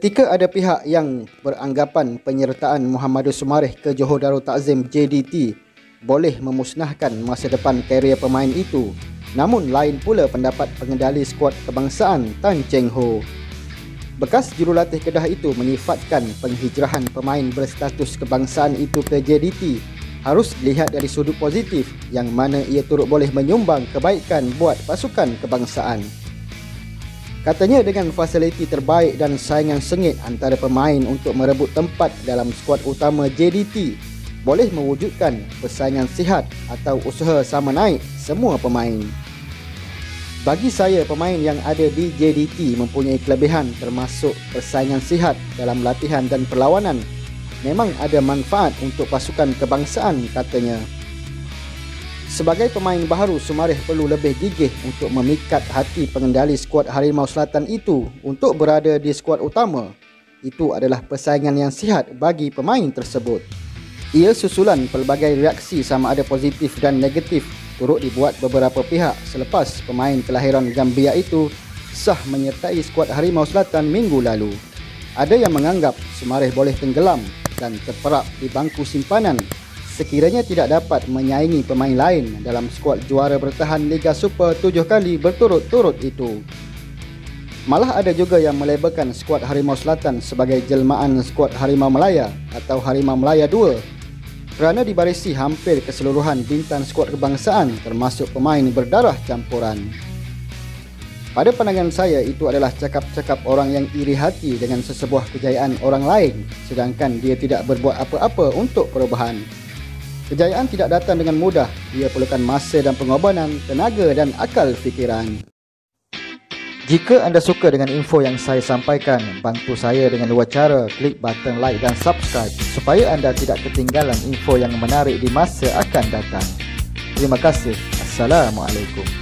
Ketika ada pihak yang beranggapan penyertaan Muhammadus Sumareh ke Johor Darul Ta'zim JDT boleh memusnahkan masa depan karier pemain itu, namun lain pula pendapat pengendali skuad kebangsaan Tan Cheng Ho. Bekas jurulatih Kedah itu menyifatkan penghijrahan pemain berstatus kebangsaan itu ke JDT harus dilihat dari sudut positif, yang mana ia turut boleh menyumbang kebaikan buat pasukan kebangsaan. Katanya dengan fasiliti terbaik dan saingan sengit antara pemain untuk merebut tempat dalam skuad utama JDT boleh mewujudkan persaingan sihat atau usaha sama naik semua pemain. Bagi saya, pemain yang ada di JDT mempunyai kelebihan termasuk persaingan sihat dalam latihan dan perlawanan. Memang ada manfaat untuk pasukan kebangsaan, katanya. Sebagai pemain baharu, Sumareh perlu lebih gigih untuk memikat hati pengendali skuad Harimau Selatan itu untuk berada di skuad utama. Itu adalah persaingan yang sihat bagi pemain tersebut. Ia susulan pelbagai reaksi sama ada positif dan negatif turut dibuat beberapa pihak selepas pemain kelahiran Gambia itu sah menyertai skuad Harimau Selatan minggu lalu. Ada yang menganggap Sumareh boleh tenggelam dan terperap di bangku simpanan sekiranya tidak dapat menyaingi pemain lain dalam skuad juara bertahan Liga Super 7 kali berturut-turut itu. Malah ada juga yang melabelkan skuad Harimau Selatan sebagai jelmaan skuad Harimau Melaya atau Harimau Melaya 2 kerana dibarisi hampir keseluruhan bintang skuad kebangsaan termasuk pemain berdarah campuran. Pada pandangan saya, itu adalah cakap-cakap orang yang iri hati dengan sesebuah kejayaan orang lain sedangkan dia tidak berbuat apa-apa untuk perubahan. Kejayaan tidak datang dengan mudah, ia perlukan masa dan pengorbanan, tenaga dan akal fikiran. Jika anda suka dengan info yang saya sampaikan, bantu saya dengan dua cara: klik button like dan subscribe supaya anda tidak ketinggalan info yang menarik di masa akan datang. Terima kasih. Assalamualaikum.